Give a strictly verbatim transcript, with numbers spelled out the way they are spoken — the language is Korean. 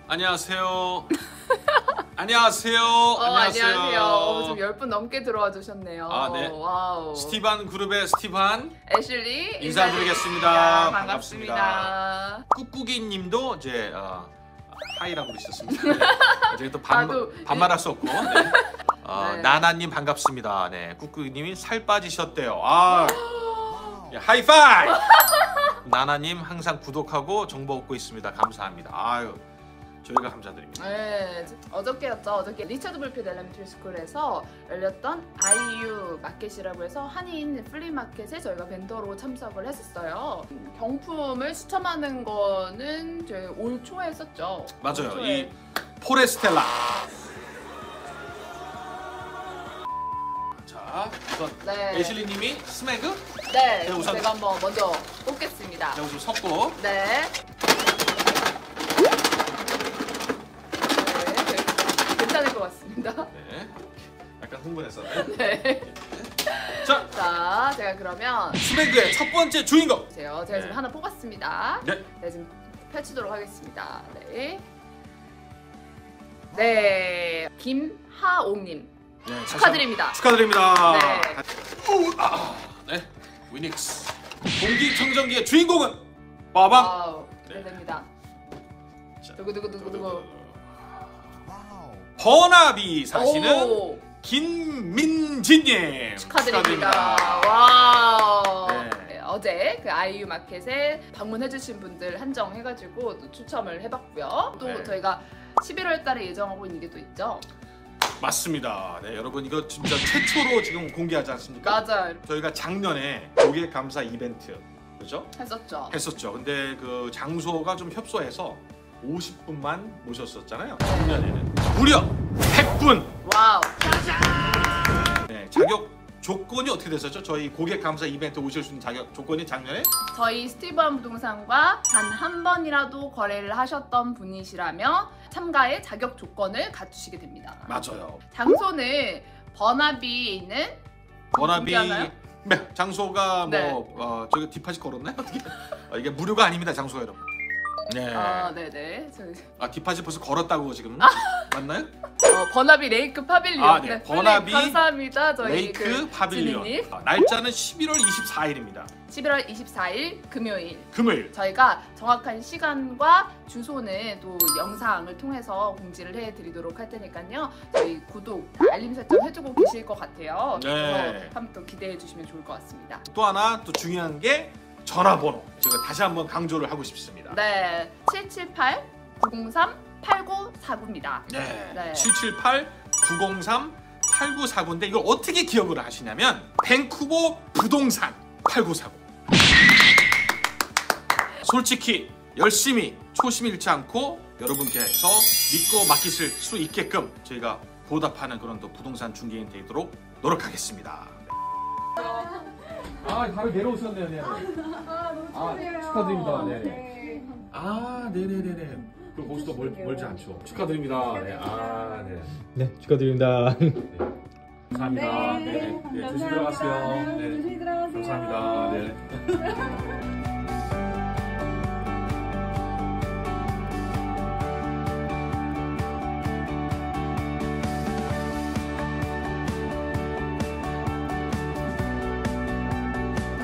안녕하세요. 안녕하세요. 어, 안녕하세요. 안녕하세요. 어, 지금 열 분 넘게 들어와 주셨네요. 아, 네. 와우. 스티반 그룹의 스티반 애슐리 인사드리겠습니다. 반갑습니다. 반갑습니다. 꾹꾹이 님도 이제 어, 하이라고 그러셨습니다. 네. 제가 또 반, 나도, 반말할 수 없고. 네. 어, 네. 나나님 반갑습니다. 네, 꾹꾹이 님이 살 빠지셨대요. 아, 하이파이브! 나나님 항상 구독하고 정보 얻고 있습니다. 감사합니다. 아유, 저희가 감사드립니다. 네, 어저께였죠. 어저께 리처드 불필드 엘레멘터리 스쿨에서 열렸던 아이유 마켓이라고 해서 한인 플리마켓에 저희가 벤더로 참석을 했었어요. 경품을 추첨하는 거는 저희 올 초에 했었죠. 맞아요. 올 초에. 이 포레스텔라. 자, 우선 네. 애슐리님이 스매그. 네, 제가 우선- 제가 한번 먼저 뽑겠습니다. 자, 우선 섞고. 네. 네, 괜찮을 것 같습니다. 네. 약간 흥분했었네. 네. 자, 자, 제가 그러면 스매그의 첫 번째 주인공. 보세요. 제가 네. 지금 하나 뽑았습니다. 네. 네, 지금 펼치도록 하겠습니다. 네. 네, 김하옥님 네, 축하드립니다. 축하드립니다. 네. 오, 아, 네. 위닉스. 공기청정기의 주인공은 빠밤. 와우, 네. 기대됩니다. 자, 두구두구두구두구. 버나비 사시는 오, 김민진님 축하드립니다. 와우. 네. 네, 어제 그 아이유 마켓에 방문해주신 분들 한정해가지고 또 추첨을 해봤고요. 또 네. 저희가 십일월 달에 예정하고 있는 게 또 있죠. 맞습니다. 네, 여러분 이거 진짜 최초로 지금 공개하지 않습니까? 맞아요. 저희가 작년에 고객 감사 이벤트 그죠? 했었죠. 했었죠. 근데 그 장소가 좀 협소해서 오십 분만 모셨었잖아요. 작년에는 무려 백 분. 와우. 네, 자격 조건이 어떻게 됐었죠? 저희 고객 감사 이벤트 오실 수 있는 자격 조건이 작년에 저희 스티브한 부동산과 단 한 번이라도 거래를 하셨던 분이시라면 참가의 자격 조건을 갖추시게 됩니다. 맞아요. 장소는 버나비에 있는 버나비 공개하나요? 네, 장소가 네. 뭐 어, 저기 디파짓 걸었나요? 어떻게? 어, 이게 무료가 아닙니다, 장소가 여러분. 네. 아, 네네. 저희 아 디파짓 벌써 걸었다고 지금 맞나요? 어, 버나비 레이크 파빌리온. 아, 네. 버나비 감사합니다. 저희 레이크 그 파빌리온. 지니님. 아, 날짜는 십일월 이십사일입니다. 십일월 이십사일 금요일. 금요일. 저희가 정확한 시간과 주소는 또 영상을 통해서 공지를 해드리도록 할 테니까요. 저희 구독, 알림 설정 해주고 계실 것 같아요. 네. 그래서 한번 또 기대해 주시면 좋을 것 같습니다. 또 하나 또 중요한 게 전화번호. 제가 다시 한번 강조를 하고 싶습니다. 네, 칠칠팔 구공삼 팔구사구입니다. 네. 네. 칠칠팔 구공삼 팔구사구인데 이걸 어떻게 기억을 하시냐면 밴쿠버 부동산 팔구사구. 솔직히 열심히 초심 잃지 않고 여러분께서 믿고 맡기실 수 있게끔 저희가 보답하는 그런 또 부동산 중개인 되도록 노력하겠습니다. 아, 바로 내려오셨네요. 네. 아, 너무 아, 축하드려요. 축하드립니다. 네. 네. 아, 네네네네. 그 거기서 멀, 멀지 않죠. 축하드립니다. 네. 아, 네. 네, 축하드립니다. 감사합니다. 네, 네. 네. 조심히 감사합니다. 들어가세요. 네. 조심히 들어가세요. 감사합니다. 네.